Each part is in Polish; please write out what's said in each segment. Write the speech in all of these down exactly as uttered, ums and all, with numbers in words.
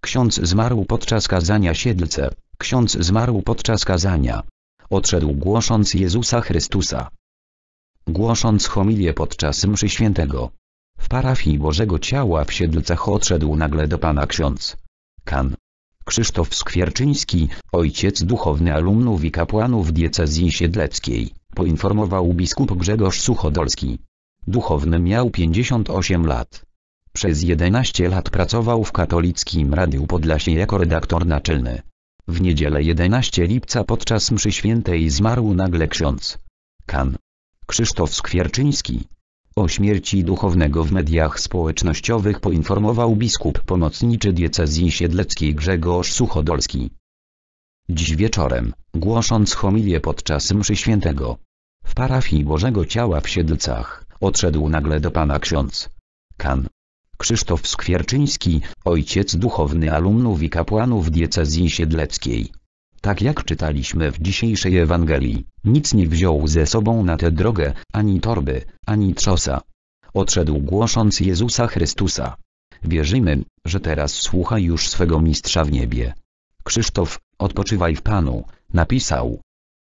Ksiądz zmarł podczas kazania Siedlce. Ksiądz zmarł podczas kazania. Odszedł głosząc Jezusa Chrystusa. Głosząc homilię podczas mszy świętego. W parafii Bożego Ciała w Siedlcach odszedł nagle do Pana ksiądz kan. Krzysztof Skwierczyński, ojciec duchowny alumnów i kapłanów diecezji siedleckiej, poinformował biskup Grzegorz Suchodolski. Duchowny miał pięćdziesiąt osiem lat. Przez jedenaście lat pracował w Katolickim Radiu Podlasie jako redaktor naczelny. W niedzielę jedenastego lipca podczas mszy świętej zmarł nagle ksiądz kan. Krzysztof Skwierczyński. O śmierci duchownego w mediach społecznościowych poinformował biskup pomocniczy diecezji siedleckiej Grzegorz Suchodolski. Dziś wieczorem, głosząc homilię podczas mszy świętego w parafii Bożego Ciała w Siedlcach, odszedł nagle do Pana ksiądz kan. Krzysztof Skwierczyński, ojciec duchowny alumnów i kapłanów diecezji siedleckiej. Tak jak czytaliśmy w dzisiejszej Ewangelii, nic nie wziął ze sobą na tę drogę, ani torby, ani trzosa. Odszedł głosząc Jezusa Chrystusa. Wierzymy, że teraz słucha już swego mistrza w niebie. Krzysztof, odpoczywaj w Panu, napisał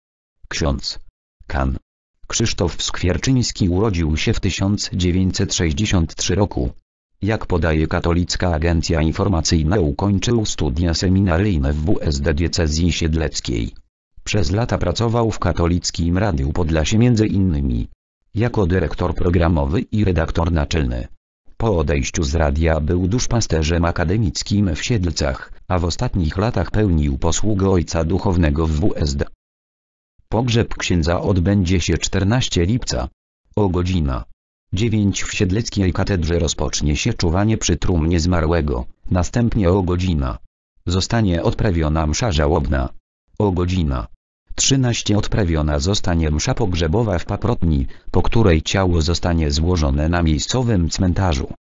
ksiądz kan. Krzysztof Skwierczyński urodził się w tysiąc dziewięćset sześćdziesiątym trzecim roku. Jak podaje Katolicka Agencja Informacyjna, ukończył studia seminaryjne w W S D diecezji siedleckiej. Przez lata pracował w Katolickim Radiu Podlasie między innymi jako dyrektor programowy i redaktor naczelny. Po odejściu z radia był duszpasterzem akademickim w Siedlcach, a w ostatnich latach pełnił posługę ojca duchownego w W S D. Pogrzeb księdza odbędzie się czternastego lipca. O godzina dziewiąta w Siedleckiej Katedrze rozpocznie się czuwanie przy trumnie zmarłego, następnie o godzina zostanie odprawiona msza żałobna. O godzina trzynasta odprawiona zostanie msza pogrzebowa w Paprotni, po której ciało zostanie złożone na miejscowym cmentarzu.